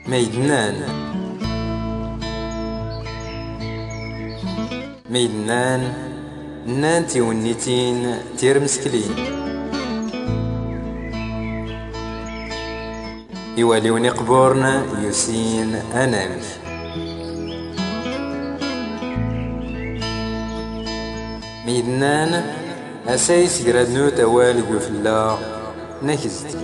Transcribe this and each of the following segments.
ميدنان ميدنان نان تيونيتين تير مسكلين يواليوني قبورنا يوسين أنامي ميدنان أسايس يردنو توالي قفلا نكزتي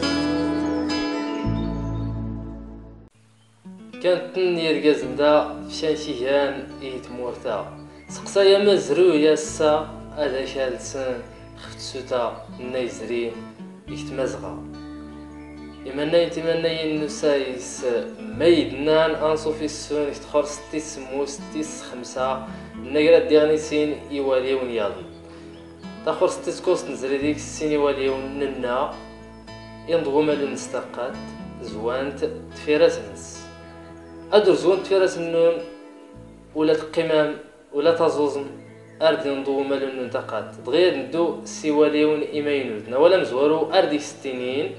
كانت نيركاز ندا فشان شيهان يتمورتا سقسا يا مزرو يا سا هذا شالسن خفت سوتا نايزرين يتمزغا يمنى يتمنى النسايس ميدنان انصو في السون يتخر ستيس مو ستيس خمسة نقرا ديغنيسين يواليون ياضن تاخر ستيس كوست نزري ديك السين يواليون ننا ينضغو مالو نستقات زوانت تفيراسنس ادر زوانت تفيراسنون ولا تقمام ولا تزوزن أرد نضو مالو ننتقات دغيا ندو سيواليون إيماينودنا ولا مزوارو أردي ستينين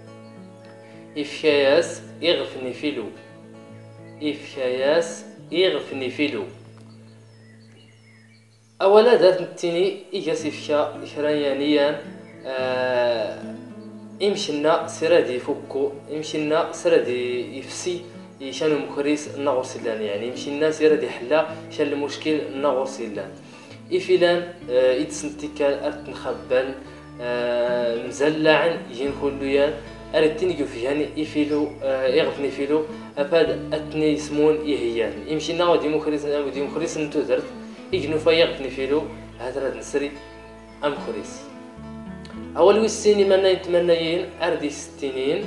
إفكاياس إغفني فيلو إفكاياس إغفني فيلو أولا دات نتيني إيجاس إفكا إخرانيانيان إمشينا سرادي فوكو إمشينا سرادي يفسي يشانو مخريس نغور سيلان يعني يمشينا سرادي حلا شان المشكل نغور سيلان إفلان إتسنتيكال أرت نخبان مزلعن يجين خلويان أرتين يوفيان إفيلو يغفني فيلو أفاد أتني يسمون إهيان يمشينا ودي مخريس نتودرت يجنو فا يغفني فيلو هذا راد نسري أم خريس أول ويسيني منا يتمنيين أردي ستينين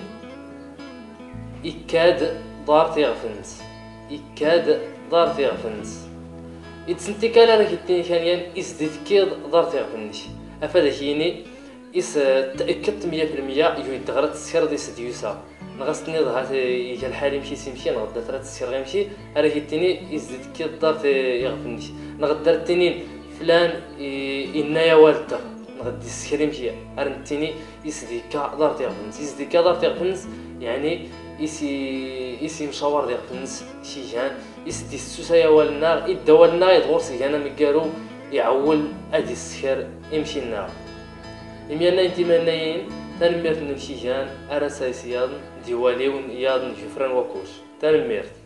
إكاد دار تيغفنس إكاد دار تيغفنس يتسنتيكال راك يتني كان إسديت كيد دار تيغفنش أفاد كيني إس تأكدت 100% يو يدغرت السير دي سديوسا نغسني ضغط يجي الحال يمشي سيمشي نغدا ترات السير غيمشي راك يتني إسديت كيد دار تيغفنش نغدا التنين فلان إنايا والتا نغدي السير يمشي أرنتيني إسديكا دار تيغفنس إسديكا دار تيغفنس يعني إسي مشاور ديال فنس شيجان إسدي السوسايا والنار إدا والنار يدغور سيجانا مكارو يعول أدي السكر يمشي النار إميانا ينتمنايين تنميرت نمشيجان أرسايس ياضن ديواليون ياضن جفران وكوش تنميرت